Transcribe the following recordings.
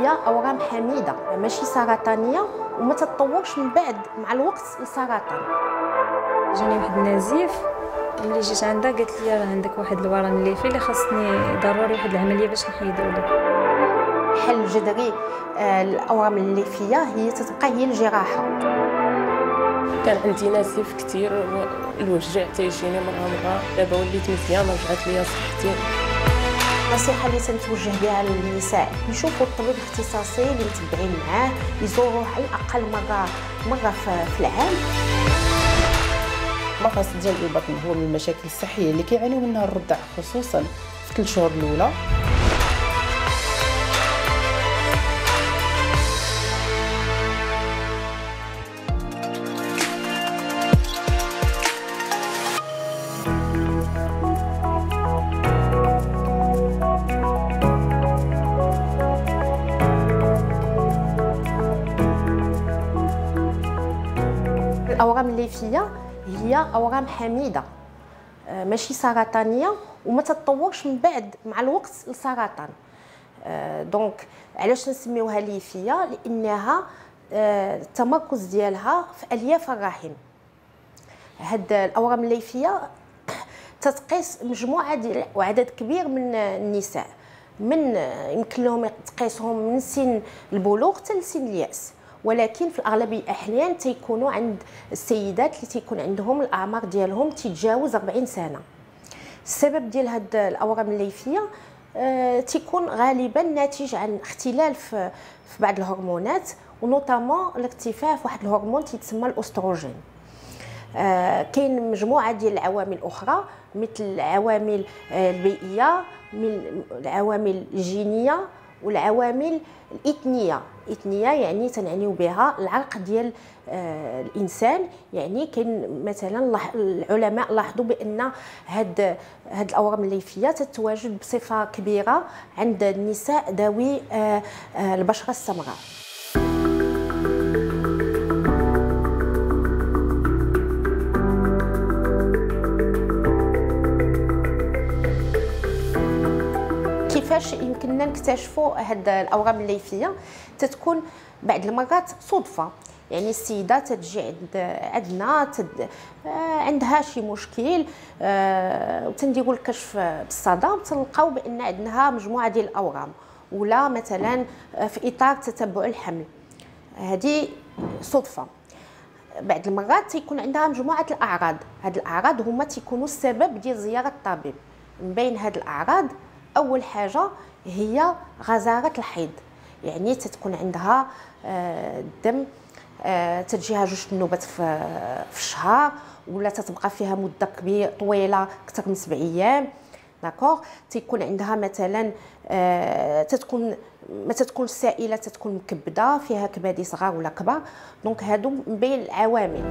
هي اورام حميده ماشي سرطانيه وما تتطورش من بعد مع الوقت للسرطان. جاني واحد النزيف، ملي جيت عندها قالت لي راه عندك واحد الورم الليفي اللي خاصني ضروري واحد العمليه باش نحيدو لك. الحل الجذري الاورام الليفيه هي تتبقى هي الجراحه. كان عندي نزيف كثير والوجع تيجيني مرة دابا وليت مزيان رجعت ليا صحتي. النصيحه اللي تنتوجه بها للنساء يشوفوا الطبيب الاختصاصي اللي متبعين معاه، يزوروه على الاقل مره في العام. المغص ديال البطن هو من المشاكل الصحيه اللي كيعانيو منها الرضع خصوصا في 3 شهور الاولى. الاورام الليفيه هي اورام حميده ماشي سرطانيه وما تتطورش من بعد مع الوقت للسرطان. دونك علاش نسميوها ليفيه؟ لانها التمركز ديالها في الياف الرحم. هاد الاورام الليفيه تتقيس مجموعه ديال وعدد كبير من النساء، من يمكن لهم تقيسهم من سن البلوغ حتى لسن الياس، ولكن في الاغلب الاحيان تيكونوا عند السيدات اللي تيكون عندهم الاعمار ديالهم تتجاوز 40 سنه. السبب ديال هاد الاورام الليفيه تيكون غالبا ناتج عن اختلال في بعض الهرمونات، ونوطامون الارتفاع في واحد الهرمون تيتسمى الاستروجين. كاين مجموعه ديال العوامل اخرى مثل العوامل البيئيه، من العوامل الجينيه والعوامل الاثنيه. الاثنيه يعني تنعنيو بها العرق ديال الانسان. يعني كاين مثلا العلماء لاحظوا بان هاد الاورام الليفيه تتواجد بصفه كبيره عند النساء ذوي البشره السمراء. كيفاش يمكننا نكتشفوا هاد الاورام الليفيه؟ تتكون بعض المرات صدفه، يعني السيده تجي عندنا عندها شي مشكل وتنديروا الكشف بالصدى تلقاو بان عندها مجموعه ديال الاورام، ولا مثلا في اطار تتبع الحمل. هذه صدفه. بعض المرات تيكون عندها مجموعه الاعراض. هاد الاعراض هما تيكونوا السبب ديال زياره الطبيب. من بين هاد الاعراض اول حاجه هي غزاره الحيض، يعني تتكون عندها الدم تجيها 2 النوبات في الشهر، ولا تتبقى فيها مده كبيره طويله اكثر من 7 ايام. داكوغ. تيكون عندها مثلا ما تتكون سائله، تتكون مكبده فيها كبادي صغار ولا كبار. دونك هادو من بين العوامل.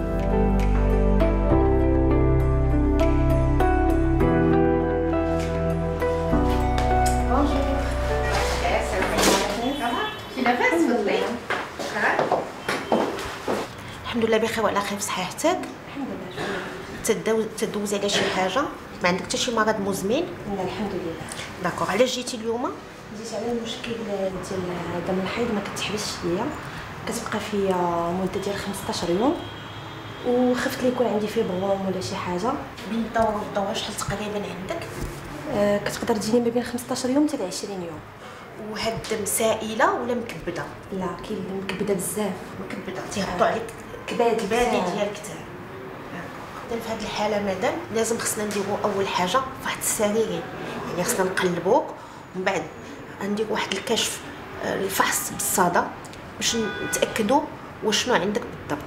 الحمد لله بخير وعلى خير في صحتك. الحمد لله. تدوز على شي حاجه؟ ما عندك حتى شي مرض مزمن؟ لا الحمد لله. داكوغ. علاش جيتي اليوم؟ جيت على المشكل ديال دم الحيض ما كتحبسش ليا، كتبقى فيا مده ديال 15 يوم، وخفت لي يكون عندي فيبروم ولا شي حاجه. بين الدوره والدوره شحال تقريبا عندك؟ كتقدر تجيني ما بين 15 يوم حتى 20 يوم. وهاد الدم سائله ولا مكبده؟ لا كاين اللي مكبده بزاف. مكبده تيهبطوا عليك كبادي ديالك حتى. اذا في هذه الحاله مادام لازم خصنا نديروا اول حاجه واحد السريرين، يعني خصنا نقلبوك ومن بعد نديروا واحد الكشف الفحص بالصدى باش نتاكدوا وشنو عندك بالضبط.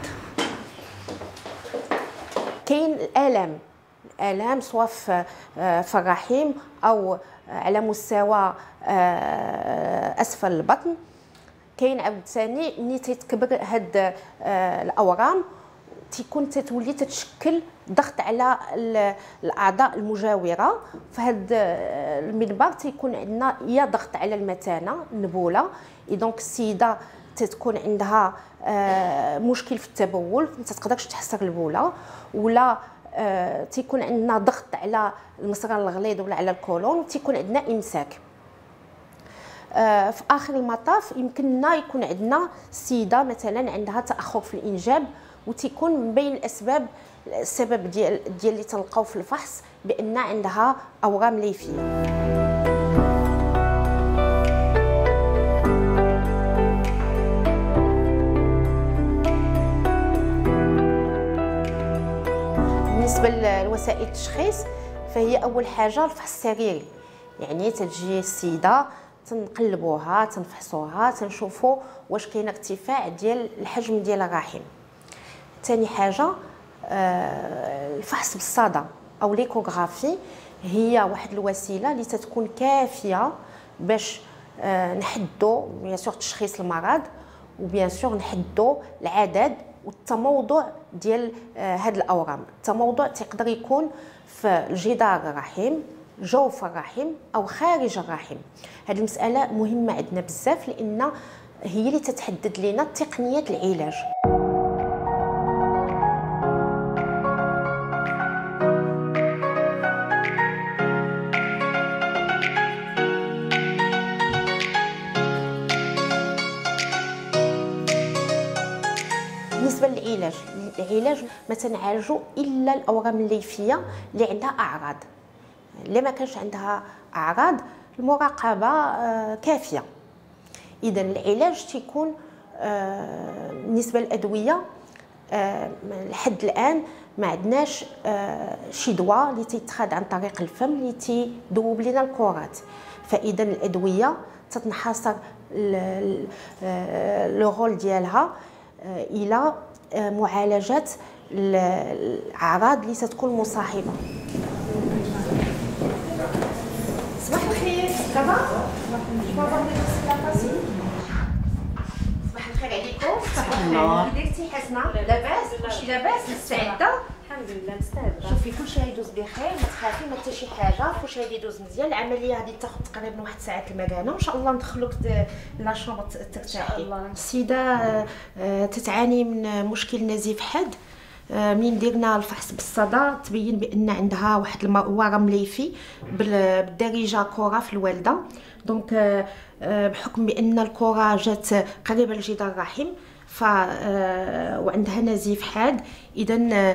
كاين الالام سواء في الرحم او على مستوى اسفل البطن. كاين عاوتاني ملي تيتكبر هاد الاورام تيكون تتولي تتشكل ضغط على الاعضاء المجاوره. فهاد المنبر تيكون عندنا يا ضغط على المثانه النبوله، دونك السيده تتكون عندها مشكل في التبول ما تقدرش تحصر البوله، ولا تيكون عندنا ضغط على المصران الغليظ ولا على الكولون، تيكون عندنا امساك. في اخر المطاف يمكننا يكون عندنا سيده مثلا عندها تاخر في الانجاب وتيكون من بين الاسباب السبب ديال اللي تلقاو في الفحص بان عندها اورام ليفيه. بالنسبه لوسائل التشخيص فهي اول حاجه الفحص السريري، يعني تجي السيده تنقلبوها تنفحصوها تنشوفوا واش كاين ارتفاع ديال الحجم ديال الرحم. ثاني حاجه الفحص بالصدى او ليكوغرافي، هي واحد الوسيله اللي تتكون كافيه باش نحدوا بيان سور تشخيص المرض وبيان سور نحدوا العدد والتموضع ديال هاد الاورام. التموضع تقدر يكون في جدار الرحم، جوف الرحم او خارج الرحم. هذه المساله مهمه عندنا بزاف لان هي اللي تتحدد لنا تقنيه العلاج. بالنسبه للعلاج ما تنعالجوا الا الاورام الليفيه اللي عندها اعراض. اللي ما كانش عندها اعراض المراقبه كافيه. اذا العلاج تيكون بالنسبه للادويه لحد الان ما عندناش شي دواء اللي تيتخذ عن طريق الفم اللي تيذوب لنا الكرات. فاذا الادويه تتنحصر لو رول ديالها الى معالجه الاعراض اللي تتكون مصاحبه. صباح الخير، صباح الخير عليكم. صباح النور. كي درتي حسنه؟ لاباس؟ كلشي لاباس؟ مستعده؟ الحمد لله مستعده. شوفي كلشي غيدوز بخير، ما تخافي ما حتى شي حاجه، كلشي غيدوز مزيان. العمليه هذه تاخذ تقريبا واحد ساعه المكانه وان شاء الله ندخلوك لا شومبر ترتاحي. السيده تتعاني من مشكل نزيف حاد. منين درنا الفحص بالصدى تبين بان عندها واحد الورم ليفي بالدارجه كره في الوالده. دونك بحكم بان الكره جات قريبه لجدار الرحم وعندها نزيف حاد، اذا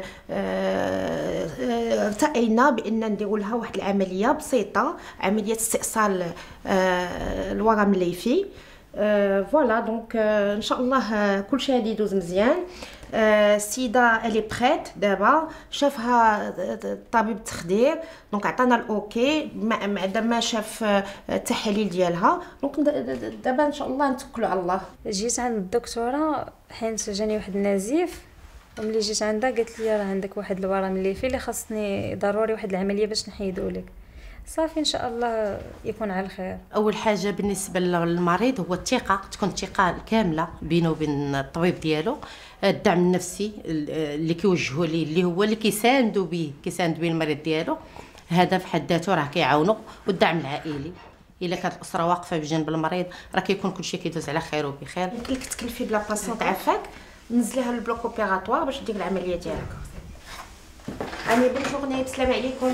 ارتئينا بان نديروا لها واحد العمليه بسيطه، عمليه استئصال الورم الليفي. فوالا دونك ان شاء الله كلشي غادي يدوز مزيان. السيده الي بريت دابا، شافها طبيب التخدير دونك عطانا الاوكي ما شاف التحاليل ديالها. دونك دابا ان شاء الله نتوكلوا على الله. جيت عند الدكتوره حيت جاني واحد النزيف، وملي جيت عندها قالت لي راه عندك واحد الورم الليفي اللي خاصني ضروري واحد العمليه باش نحيدو لك. صافي ان شاء الله يكون على الخير. اول حاجه بالنسبه للمريض هو الثقه، تكون الثقه كامله بينه وبين الطبيب ديالو. الدعم النفسي اللي كيوجهوا ليه اللي هو اللي كيساند به المريض ديالو، هذا في حد ذاته راه كيعاونو. والدعم العائلي، الا كانت الاسره واقفه بجنب المريض راه كيكون كلشي كيدوز على خير وبخير. يمكن لك تكلفي بلا باسونط عافاك نزليها للبلوك اوبيراتوار باش دير العمليه ديالك. اني بون جورني، السلام عليكم.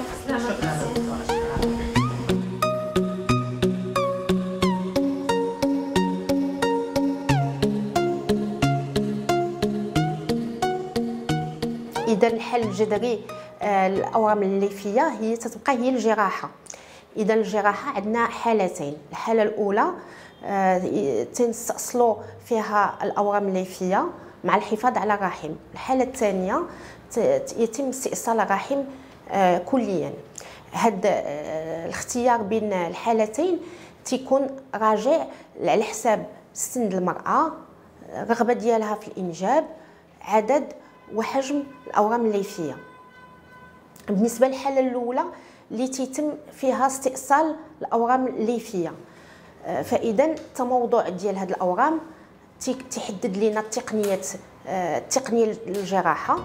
اذا الحل الجذري الاورام الليفيه هي تتبقى هي الجراحه. اذا الجراحه عندنا حالتين. الحاله الاولى تنستأصلوا فيها الاورام الليفيه مع الحفاظ على الرحم. الحاله الثانيه يتم استئصال الرحم كليا. هذا الاختيار بين الحالتين تيكون راجع على حساب سن المراه، الرغبه ديالها في الانجاب، عدد وحجم الاورام الليفيه. بالنسبه للحاله الاولى اللي تيتم فيها استئصال الاورام الليفيه، فاذا التموضع ديال هاد الاورام تحدد لنا تقنيه الجراحه.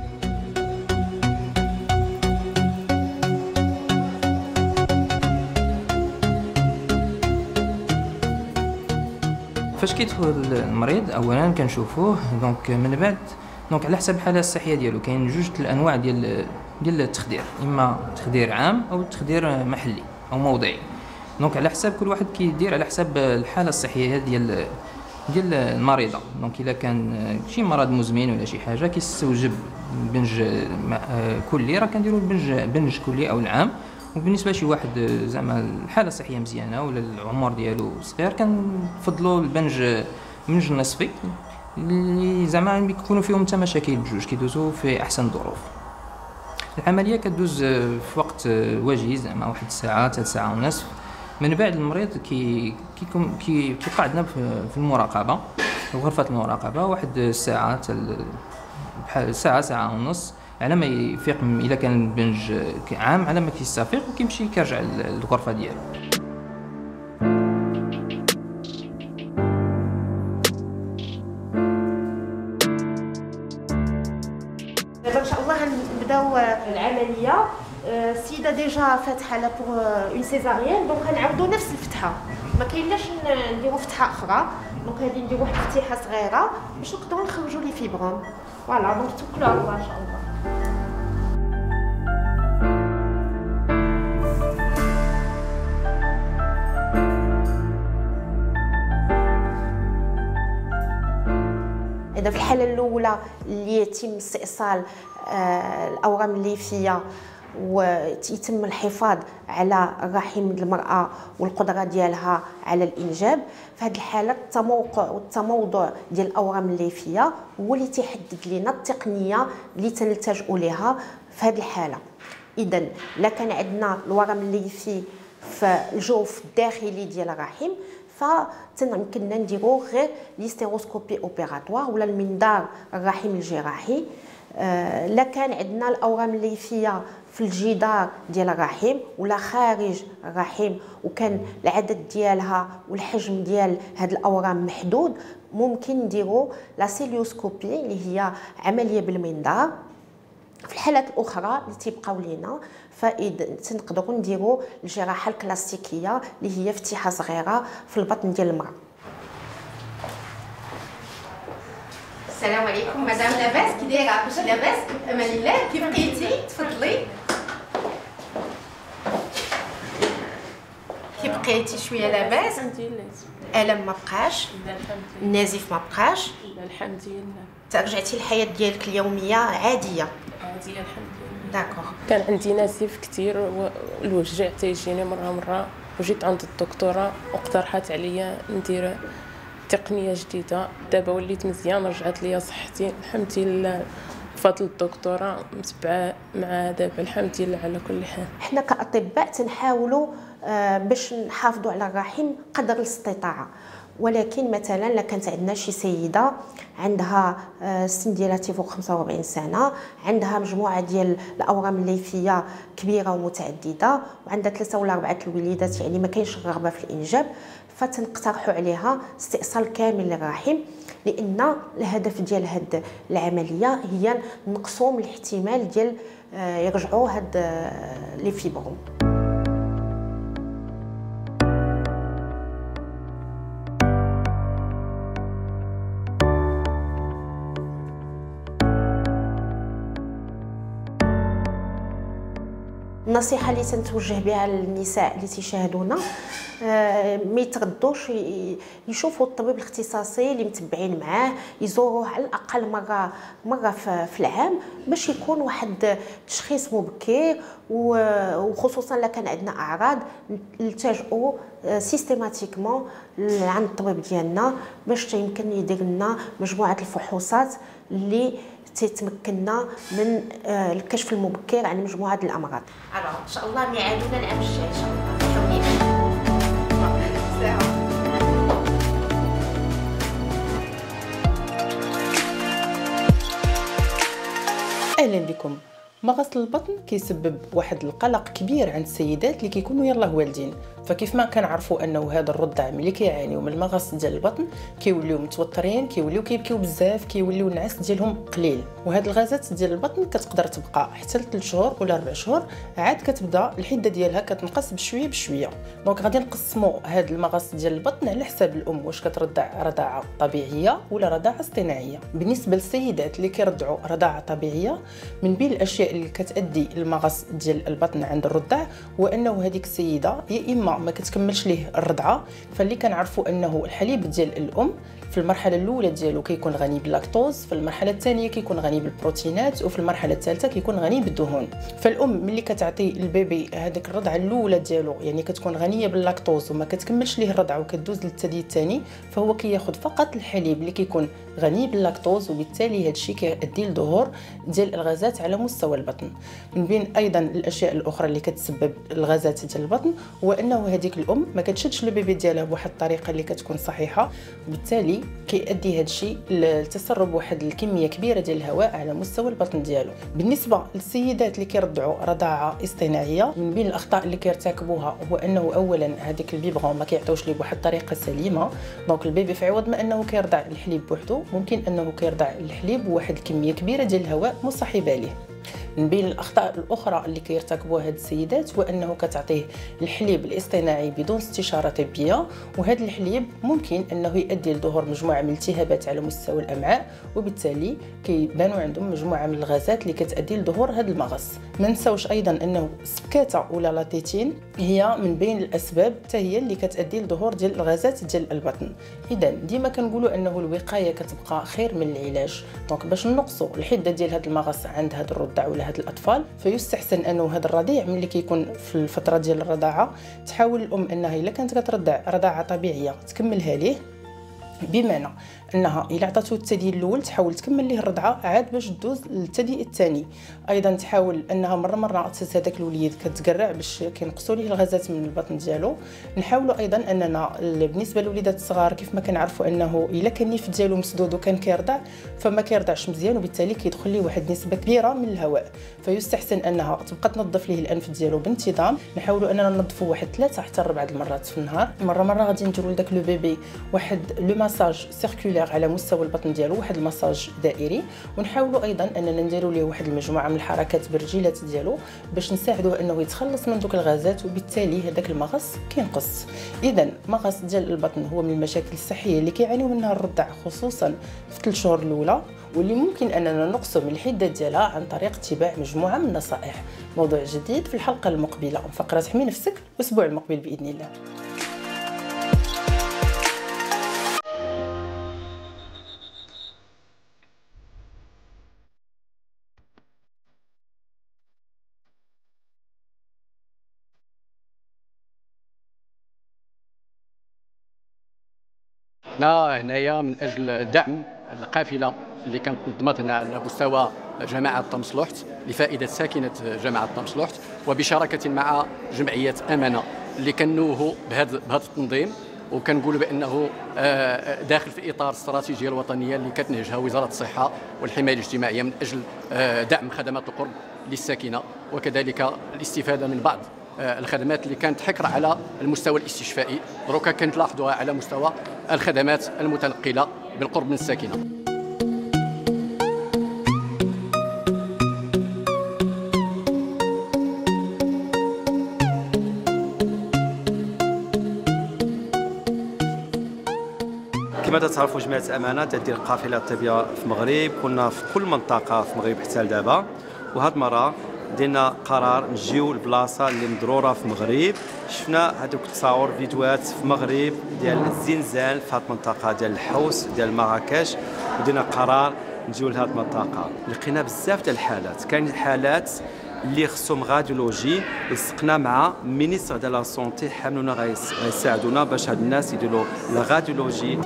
فاش كيدخل المريض اولا كنشوفوه دونك من بعد دونك على حسب الحاله الصحيه ديالو. كاين جوج الانواع ديال التخدير، اما تخدير عام او تخدير محلي او موضعي. دونك على حساب كل واحد كيدير على حساب الحاله الصحيه ديال المريضه. دونك الا كان شي مرض مزمن ولا شي حاجه كيستوجب بنج كلي، راه كنديروا بنج كلي او العام. وبالنسبه لشي واحد زعما الحاله الصحيه مزيانه ولا العمر ديالو صغير كنفضلوا البنج النصفي اللي زعما بيكونوا فيهم حتى مشاكل بجوج، كيدوزوا في احسن الظروف. العمليه كدوز في وقت وجيز، زعما 1 ساعه 3 ساعة ونصف. من بعد المريض كيبقى عندنا في المراقبه، في غرفه المراقبه، واحد الساعه بحال ساعه ونص على ما يفيق. الا كان البنج عام على ما كيستفيق وكيمشي كيرجع للغرفه ديالو. دابا ان شاء الله غنبداو العمليه. السيده ديجا فاتحه لا بوغ اون سيزاريان، دونك غنعاودوا نفس الفتحه، ما كاينلاش نديروا فتحه اخرى. دونك هذه نديروا واحد الفتحه صغيره باش نقدروا نخرجوا لي فيبروم. فوالا دونك توكلوا على الله ان شاء الله. إذا في الحالة الأولى اللي يتم استئصال الأورام الليفية ويتم الحفاظ على رحم المرأة والقدرة ديالها على الإنجاب، في هذه الحالة التموقع والتموضع ديال الأورام الليفية هو اللي تيحدد لنا التقنية اللي تلتجئوا لها في هذه الحالة. إذا لا كان عندنا الورم الليفي في الجوف الداخلي ديال الرحم فتنمكننا نديرو غير ليستيروسكوبي اوبيراتوار ولا المنظار الرحم الجراحي. لا كان عندنا الاورام الليفيه في الجدار ديال الرحم ولا خارج الرحم وكان العدد ديالها والحجم ديال هاد الاورام محدود، ممكن نديرو لا سيليوسكوبي اللي هي عمليه بالمنظار. في الحالات الاخرى اللي تيبقاو لينا فإذا تنقدروا نديروا الجراحه الكلاسيكيه اللي هي فتحه صغيره في البطن ديال المراه. السلام عليكم مدام، لاباس؟ كي دايره؟ واش لاباس؟ امان الله، كيف بقيتي؟ تفضلي. كيف بقيتي؟ شويه لاباس؟ الحمد لله. الم ما بقاش؟ النزيف ما بقاش؟ الحمد لله. ترجعتي الحياه ديالك اليوميه عاديه؟ عاديه الحمد لله. داكوغ. كان عندي نزيف كثير والوجع تيجيني مره وجيت عند الدكتوره واقترحت عليا ندير تقنيه جديده. دابا وليت مزيان، رجعت ليا صحتي الحمد لله بفضل الدكتوره، متبعه مع دابا الحمد لله على كل حال. حنا كاطباء تنحاولوا باش نحافظوا على الرحم قدر الاستطاعه، ولكن مثلا لا كانت عندنا شي سيده عندها السن ديالها تيفوق 45 سنه، عندها مجموعه ديال الاورام الليفيه كبيره ومتعدده وعندها 3 ولا 4 الوليدات، يعني ما كاينش الرغبه في الانجاب، فتنقترحوا عليها استئصال كامل للرحم، لان الهدف ديال هاد العمليه هي نقصوا من الاحتمال ديال يرجعوا هاد لي فيبروم. النصيحه اللي تنتوجه بها للنساء اللي تيشاهدونا ما يتردوش يشوفوا الطبيب الاختصاصي اللي متبعين معاه، يزوروه على الاقل مره في العام باش يكون واحد تشخيص مبكر، وخصوصا الا كان عندنا اعراض نلتجئوا سيستيماتيكمون عند الطبيب ديالنا باش يمكن يدير لنا مجموعه الفحوصات اللي تتمكننا من الكشف المبكر عن مجموعه الامراض. ان شاء الله ميعادنا العام الجاي ان شاء الله. اهلا بكم. مغص البطن كيسبب واحد القلق كبير عند السيدات اللي كيكونوا يلاه والدين. فكيف ما كنعرفوا انه هذا الرضع ملي كيعانيوا من المغص ديال البطن كيوليو متوترين، كيوليو كيبكيو بزاف، كيوليو النعاس ديالهم قليل، وهاد الغازات ديال البطن كتقدر تبقى حتى 3 شهور ولا 4 شهور، عاد كتبدا الحده ديالها كتنقص بشويه بشويه. دونك غادي نقسموا هاد المغص ديال البطن على حساب الام واش كترضع رضاعه طبيعيه ولا رضاعه اصطناعيه. بالنسبه للسيدات اللي كيرضعوا رضاعه طبيعيه، من بين الاشياء اللي كتؤدي المغص ديال البطن عند الرضع هو انه هذيك السيده يا اما الطفله ما كتكملش ليه الرضعه، فاللي كنعرفوا انه الحليب ديال الام في المرحله الاولى ديالو كيكون غني باللاكتوز، في المرحله الثانيه كيكون غني بالبروتينات، وفي المرحله الثالثه كيكون غني بالدهون. فالام ملي كتعطي البيبي هذيك الرضعه الاولى ديالو يعني كتكون غنيه باللاكتوز وما كتكملش ليه الرضعه وكدوز للثدي الثاني، فهو كياخذ فقط الحليب اللي كيكون غني باللاكتوز، وبالتالي هذا الشيء كيؤدي لظهور ديال الغازات على مستوى البطن. من بين ايضا الاشياء الاخرى اللي كتسبب الغازات ديال البطن هو انه هذيك الام ما كتشدش البيبي ديالها بواحد الطريقه اللي كتكون صحيحه، وبالتالي كيؤدي هذا الشيء لتسرب واحد الكميه كبيره ديال الهواء على مستوى البطن ديالو. بالنسبه للسيدات اللي كيرضعوا رضاعه اصطناعيه، من بين الاخطاء اللي كيرتكبوها هو انه اولا هذيك البيبغون ما كيعطيوش ليه بواحد الطريقه سليمه، دونك البيبي في عوض ما انه كيرضع الحليب بوحدو ممكن انه كيرضع الحليب بواحد الكميه كبيره ديال الهواء مصاحبه ليه. من بين الاخطاء الاخرى اللي كيرتكبوها هاد السيدات هو انه كتعطيه الحليب الاصطناعي بدون استشاره طبيه، وهذا الحليب ممكن انه يؤدي لظهور مجموعه من الالتهابات على مستوى الامعاء، وبالتالي كيبانوا عندهم مجموعه من الغازات اللي كتؤدي لظهور هذا المغص. ما نساوش ايضا انه السبكاته ولا لاتيتين هي من بين الاسباب حتى هي اللي كتؤدي لظهور ديال الغازات ديال البطن. اذا ديما كنقولوا انه الوقايه كتبقى خير من العلاج، دونك باش نقصوا الحده ديال هذا المغص عند هذا الرضع ولا هاد الاطفال، فيستحسن انه هذا الرضيع ملي كيكون في الفتره ديال الرضاعه تحاول الام انها الا كانت كترضع رضاعه طبيعيه تكملها ليه، بمعنى انها الا عطاتو الثدي الاول تحاول تكمل ليه الرضعه عاد باش تدوز للثدي الثاني. ايضا تحاول انها مره اساس هذاك الوليد كتقرع باش كينقصوا ليه الغازات من البطن ديالو. نحاولوا ايضا اننا بالنسبه للوليدات الصغار كيف ما كنعرفوا انه الا كان النيف ديالو مسدود وكان كيرضع فما كيرضعش مزيان، وبالتالي كيدخل ليه واحد النسبه كبيره من الهواء، فيستحسن انها تبقى تنظف ليه الانف ديالو بانتظام. نحاولوا اننا ننظفوا واحد 3 حتى 4 المرات في النهار. مره غادي نديروا لذاك لو بيبي واحد لو مساج سيركولير على مستوى البطن ديالو، واحد المساج دائري، ونحاولوا ايضا اننا نديروا ليه واحد المجموعه من الحركات بالرجيلات ديالو باش نساعدوه انه يتخلص من دوك الغازات، وبالتالي هذاك المغص كينقص. اذا المغص ديال البطن هو من المشاكل الصحيه اللي كيعانيو منها الرضع خصوصا في 3 شهور الاولى، واللي ممكن اننا نقصوا من الحده ديالها عن طريق اتباع مجموعه من النصائح. موضوع جديد في الحلقه المقبله، فقره احمي نفسك الاسبوع المقبل باذن الله. هنايا من اجل دعم القافله اللي كانت نظمت هنا على مستوى جماعه طمس لوحت لفائده ساكنه جماعه طمس لوحت، وبشراكه مع جمعيه امانه اللي كنوهوا بهذا التنظيم، وكنقولوا بانه داخل في اطار الاستراتيجيه الوطنيه اللي كتنهجها وزاره الصحه والحمايه الاجتماعيه من اجل دعم خدمات القرب للساكنه، وكذلك الاستفاده من بعض الخدمات اللي كانت حكر على المستوى الاستشفائي، دروكا كنلاحظوها على مستوى الخدمات المتنقله بالقرب من الساكنه. كما تعرفوا جمعيه امانه تدير القافله الطبيه في المغرب، كنا في كل منطقه في المغرب حتى لدابا، وهاد المره دينا قرار نجيو لبلاصه اللي مضروره في المغرب. شفنا هذوك التصاور فيديوهات في المغرب ديال الزنزان في هاد المنطقه ديال الحوس ديال مراكش، ودينا قرار نجيو لهاد المنطقه. لقينا بزاف ديال الحالات، كاين حالات اللي خصهم راديولوجي، لصقنا مع مينيستر ديال لا سونتي حاملونا غيساعدونا باش هاد الناس يديروا لا راديولوجي.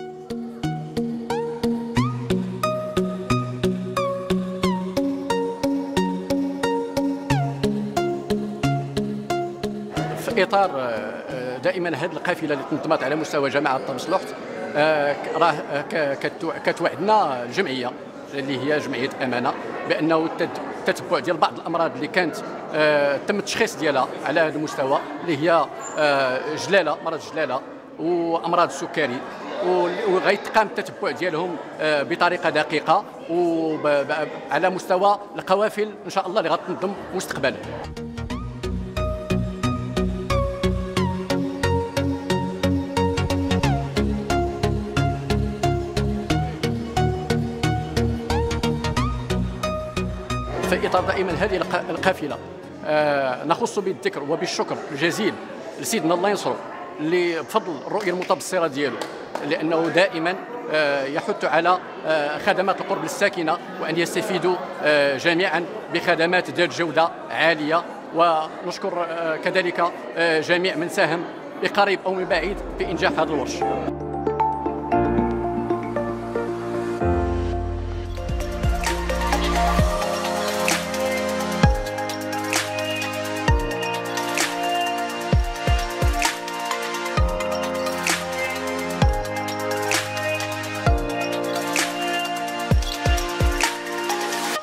في اطار دائما هذه القافله اللي تنظمت على مستوى جماعه طمس لوحت، راه كتوعدنا الجمعيه اللي هي جمعيه امانه بانه التتبع ديال بعض الامراض اللي كانت تم التشخيص ديالها على هذا المستوى، اللي هي جلاله، مرض جلاله وامراض السكري، وغيتقام التتبع ديالهم بطريقه دقيقه وعلى مستوى القوافل ان شاء الله اللي غتنظم مستقبلا. في اطار دائما هذه القافله نخص بالذكر وبالشكر الجزيل لسيدنا الله ينصرو اللي بفضل الرؤيه المتبصره ديالو، لانه دائما يحث على خدمات القرب للساكنه وان يستفيدوا جميعا بخدمات ذات جوده عاليه. ونشكر كذلك جميع من ساهم بقريب او من بعيد في انجاح هذا الورش.